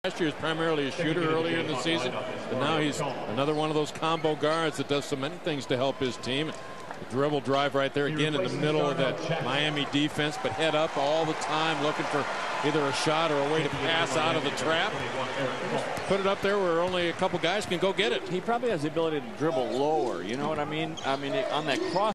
Last year was primarily a shooter earlier in the season, but now he's another one of those combo guards that does so many things to help his team. The dribble drive right there again in the middle of that Miami defense, but head up all the time looking for either a shot or a way to pass out of the trap. Put it up there where only a couple guys can go get it. He probably has the ability to dribble lower, you know what I mean? I mean, on that cross